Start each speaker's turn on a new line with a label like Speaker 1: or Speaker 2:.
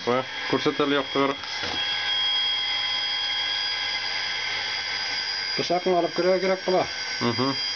Speaker 1: Koe, көрсетелі яқтыр.
Speaker 2: Пышақын алып кіре керек қыла.